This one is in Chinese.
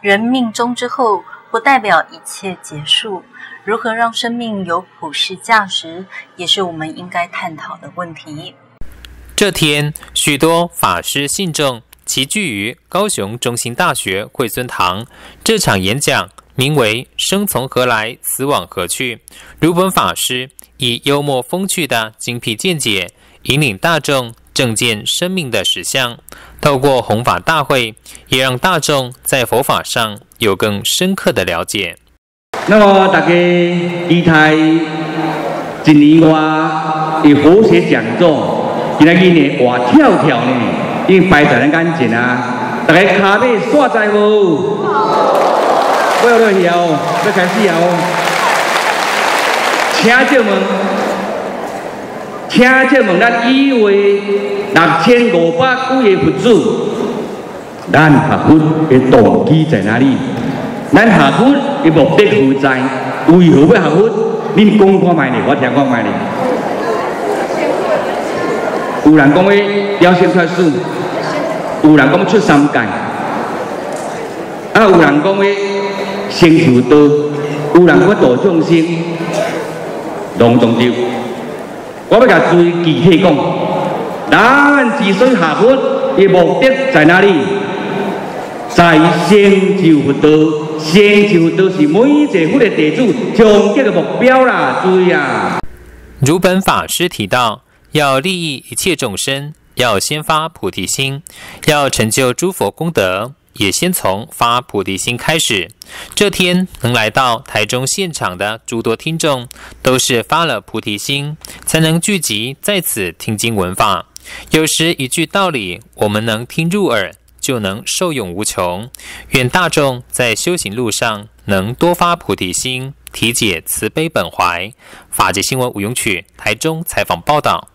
人命终之后，不代表一切结束。如何让生命有普世价值，也是我们应该探讨的问题。 这天，许多法师信众齐聚于高雄中心大学惠尊堂。这场演讲名为“生从何来，死往何去”。如本法师以幽默风趣的精辟见解，引领大众正见生命的实相。透过弘法大会，也让大众在佛法上有更深刻的了解。 那么大家期待一年外的佛学讲座，今仔日呢活跳跳呢，已经摆在咱眼前啊！大家脚尾煞在无？我要落去哦，要开始哦！请问咱以为6500几个佛祖，咱学佛的动机在哪里？咱学佛的目的何在？为何要学佛？恁讲看卖呢，我听看卖呢。有人讲要了生出死，有人讲出三界，有人讲成就道，有人讲度众生，拢总对。我要甲注意具体讲，咱之所以学佛的目的在哪里？在成就佛道。成就都是每一个佛的弟子终极的目标啦，注意啊！ 如本法师提到，要利益一切众生，要先发菩提心，要成就诸佛功德，也先从发菩提心开始。这天能来到台中现场的诸多听众，都是发了菩提心，才能聚集在此听经闻法。有时一句道理，我们能听入耳，就能受用无穷。愿大众在修行路上能多发菩提心，体解慈悲本怀。法界新闻吴永曲台中采访报道。